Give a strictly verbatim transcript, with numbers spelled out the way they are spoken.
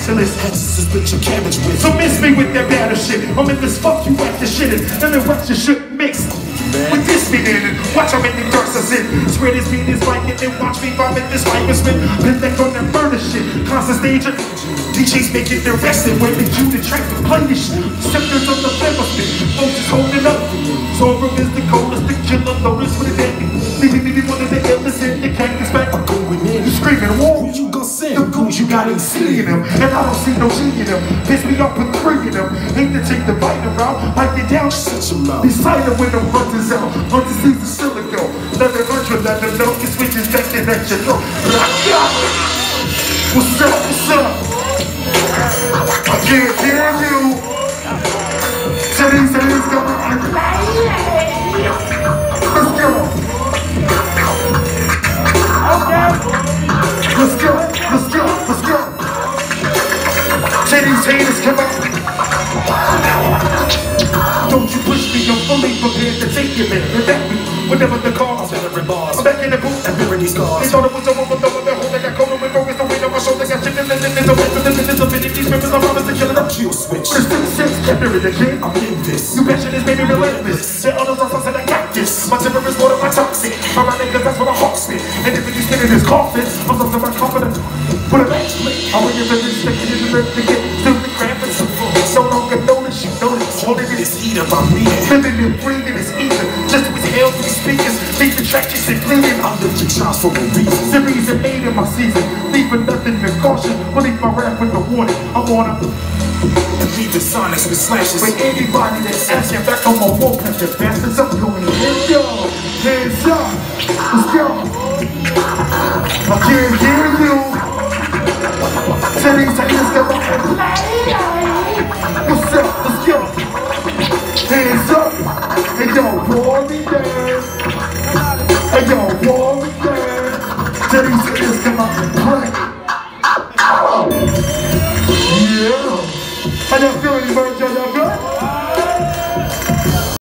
specialist. Just split your cabbage with. So miss me with that bad shit. I'm in this fuck you at the shit and then watch your shit mix. With this beat in it, watch how many darks I sit. Swear this beat is like it, and watch me vomit this like a spin. Been back on that murder shit, constant stage. D Js make it arrested, waiting you to track the play this shit. Scepters on the flame of spit, folks is holding up. Sorum is the coldest, the killer notice with a dead. Leaving me one of the illest in the cactus back. I'm going in, you screaming, whoa, who you gon' send? The goons you got ain't seeing them, and I don't see no G in them. Piss me off with three of them. Hate to take the bite around, like it down, shut your mouth. Be silent when the hunters out, hunter season still ago. Let them hundred, let them know, it switches back to that you know. What's up, what's up? I can't hear you. Cities, cities, come on. Let's go. Okay. Let's go, let's go, let's go. Cities, haters, come on. Don't you push me, I'm fully prepared to take you there. Protect me, whatever the cost. I'm back in the booth, I'm hearing these scars. They thought it was over, but over the whole, they got cold and focused. The weight on my shoulder, got chicken and then the weight of the business of it. These members are honest to kill it up. Kill switch. But it's still six, kept it the kid. I'm in this. You passion is baby relentless. The others are something I got this. My temper is more than my toxic. I'm running cause that's what a hawk spit. And if you spit in his coffin, I'm something my confidence. Put a match plate. I want your village to get in the rest to get still the crap and some food. So long ago that you know this. Holding in his heat up, I'm reading. Living and breathing is either. Just with hell through speakers. Leave the track just and bleeding. I'm the chance for a reason. Series and eight in my season. Leaving nothing to caution. Believe my rap with the warning. I wanna leave the sonics with slashes. With anybody that's asking back on my wall, catch your bastards up. Going hands up. Hands up. Let's go. I can't hear you. Cities, haters, come on and play. What's up? Let's go. Hands up. Hey yo, warriors. Hey yo, warriors. Cities, haters, come on and play. Yeah. How y'all feeling, Virgil?